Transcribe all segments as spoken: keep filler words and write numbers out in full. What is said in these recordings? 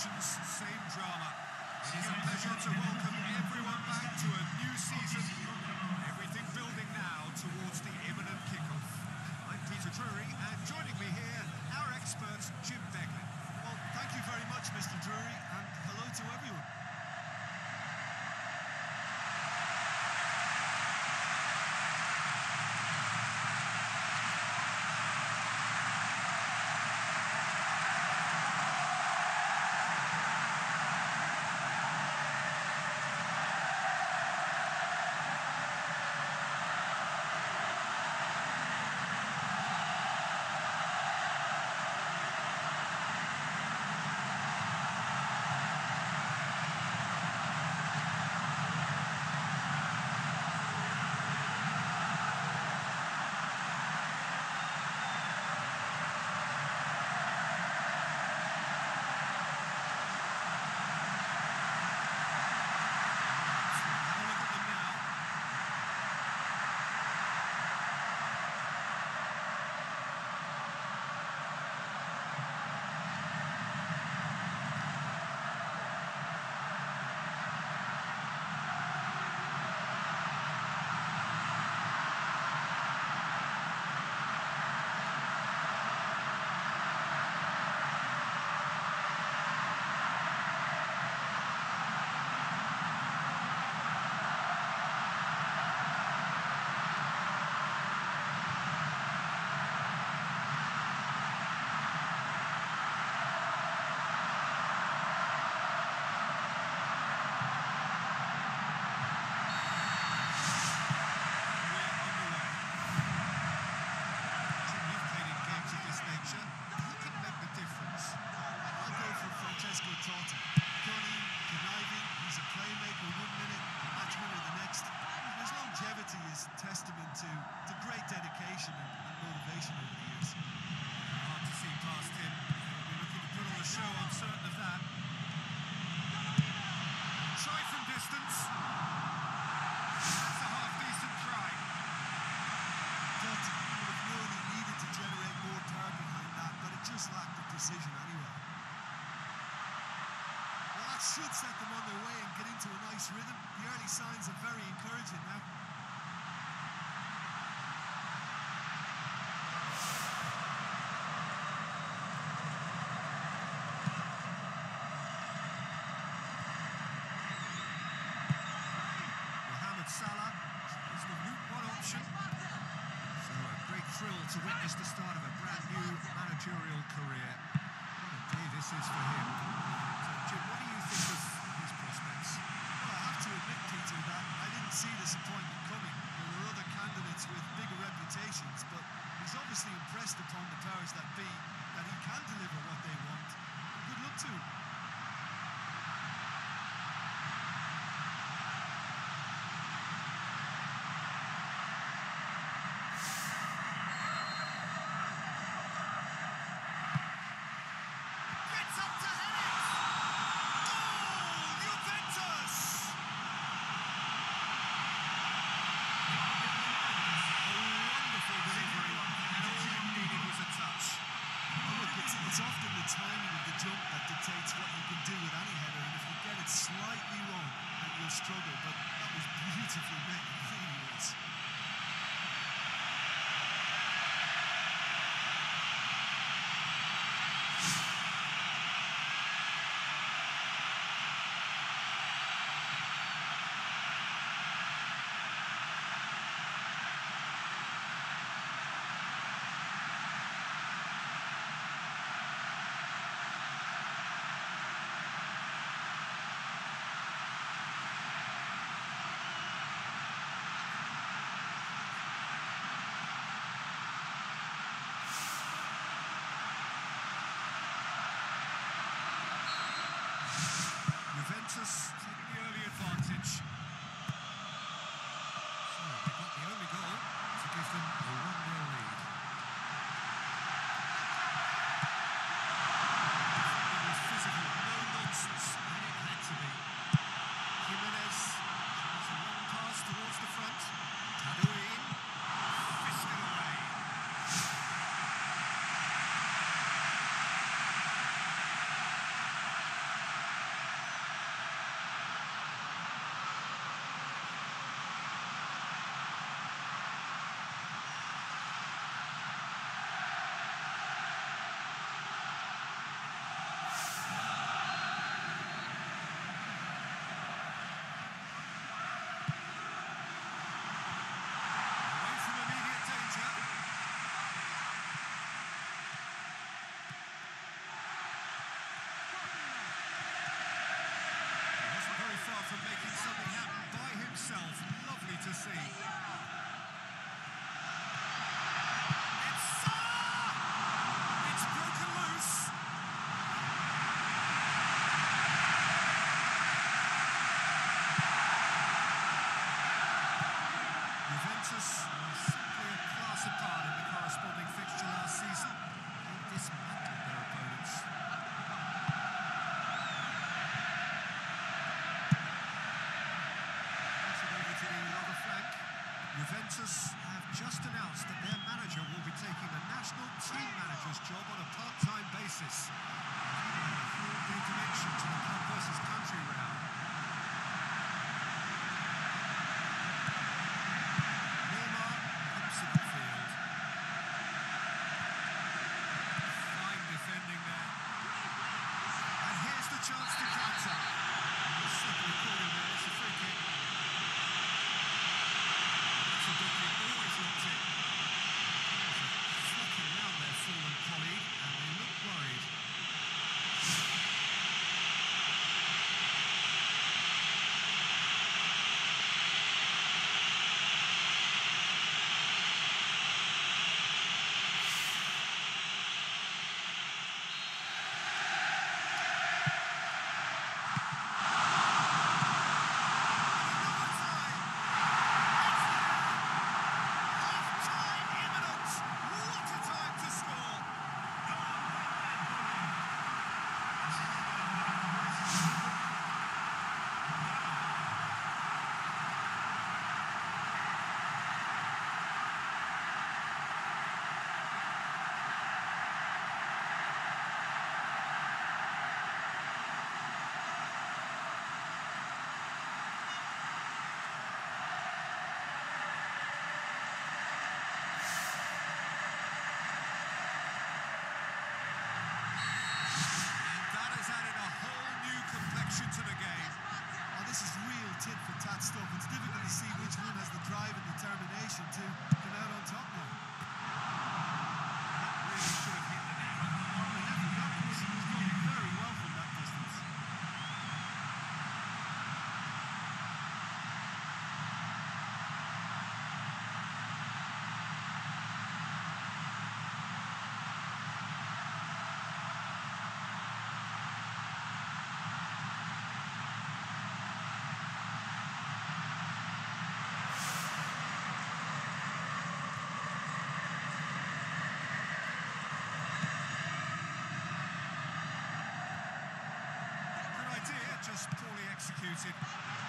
emotions, same drama. It is a pleasure to welcome everyone back to a new season. Everything building now towards the imminent kickoff. I'm Peter Drury, and joining me here, our expert, Jim Beglin. Well, thank you very much, Mister Drury, and hello to everyone. Testament to, to great dedication and, and motivation over the years. Hard to see past him. He'll be looking to put on a show, I'm certain of that. Try from distance. That's a half-decent try. But he would have known he needed to generate more power behind that, but it just lacked the precision anyway. Well, that should set them on their way and get into a nice rhythm. The early signs are very encouraging now. Salah is the route one option. So a great thrill to witness the start of a brand new managerial career. What a day this is for him. So Jim, what do you think of his prospects? Well, I have to admit, Peter, that I didn't see this appointment coming. There were other candidates with bigger reputations, but he's obviously impressed upon the powers that be that he can deliver what they want. Good luck to him. It's often the timing of the jump that dictates what you can do with any header, and if you get it slightly wrong, then you'll struggle, but that was beautifully made, it really was. Juventus taking the early advantage. So they got the only goal to give them a one nil lead. It was physical, no nonsense, and it had to be. Jimenez has a long pass towards the front. Tadouin fisted away. tit-for-tat stuff. It's difficult to see which one has the drive and determination to come out on top now. That really should have hit the net. Well, he never got this. He's done very well from that distance. Just poorly executed. There's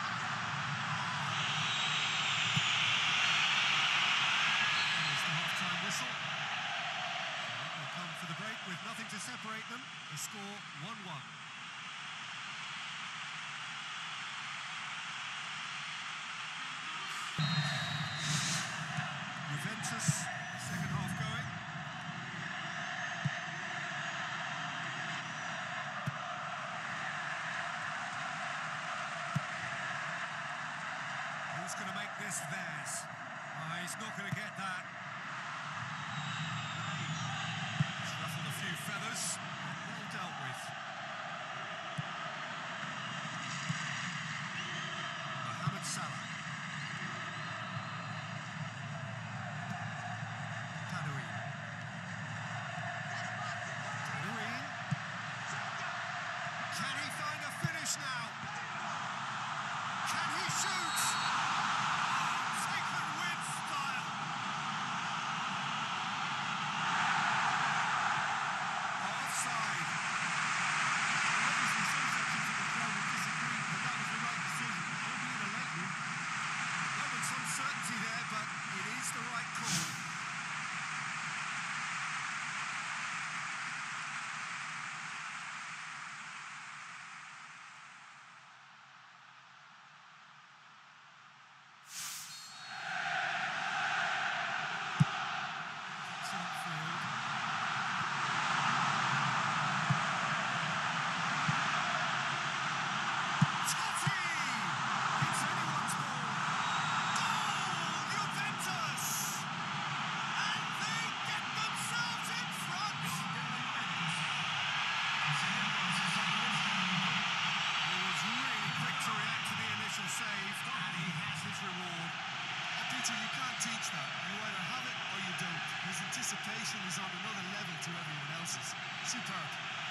the half-time whistle. They'll come for the break with nothing to separate them. The score one one. Juventus, second half going. Who's going to make this theirs? Oh, he's not going to get that. He's ruffled a few feathers, but well dealt with. Mohamed Salah. Tadouin. Tadouin. Can he find a finish now? Can he shoot? Teach that. You either have it or you don't. His anticipation is on another level to everyone else's. Superb.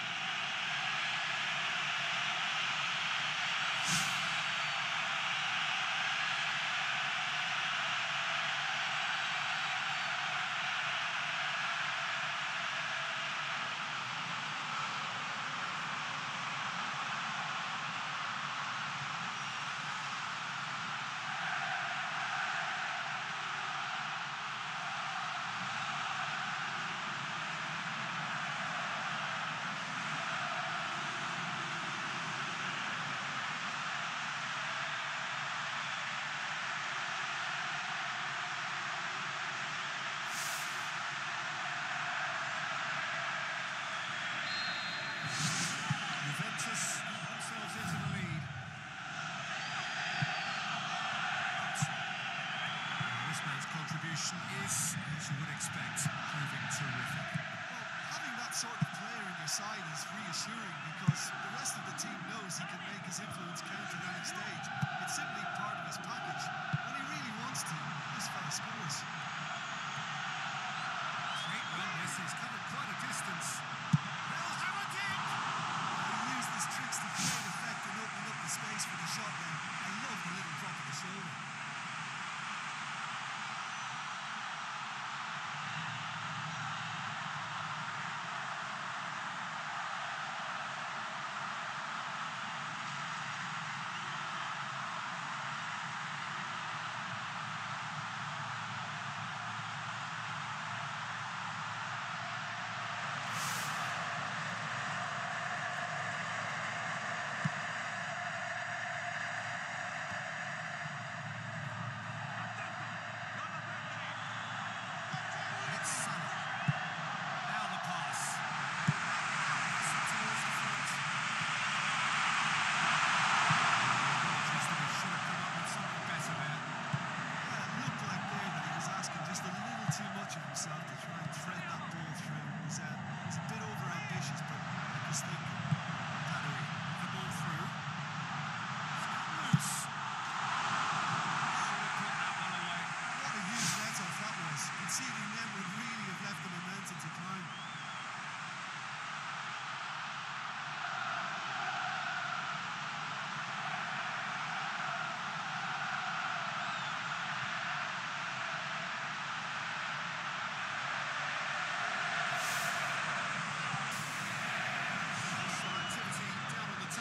Is, as you would expect, proving terrific. Well, having that sort of player in your side is reassuring because the rest of the team knows he can make his influence count at any stage. It's simply part of his package. When he really wants to, this fella scores. Great run, this. He's covered quite a distance. He'll hammer it! He used his tricks to great effect and opened up the space for the shot then. I love the little drop of the shoulder.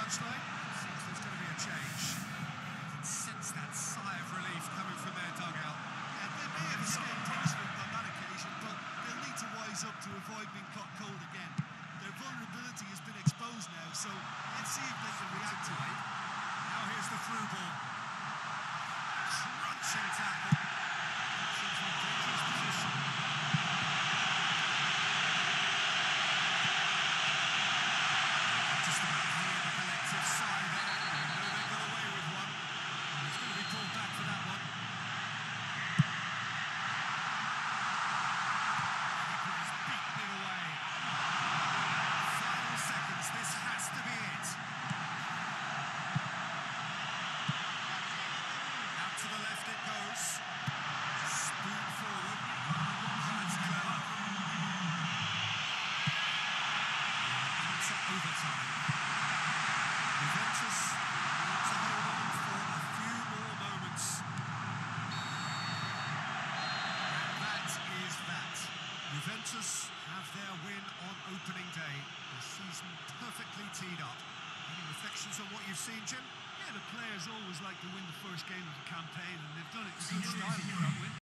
touchline. Seems there's going to be a change. You can sense that sigh of relief coming from their dugout. Yeah, they may have escaped punishment on that occasion, but they'll need to wise up to avoid being caught cold again. Their vulnerability has been exposed now, so let's see if they can react to it. Now here's the through ball. Crunching tackle. That's into a dangerous position. Just about hear the collective sigh there. They know they got away with one. He's going to be pulled back for that one. Keeper has beaten it away. Final seconds, this has to be it. Out to the left it goes. Spoon forward. That's clever. Into overtime. Juventus need to hold on for a few more moments. And that is that. Juventus have their win on opening day. The season perfectly teed up. Any reflections on what you've seen, Jim? Yeah, the players always like to win the first game of the campaign, and they've done it in good style with that win.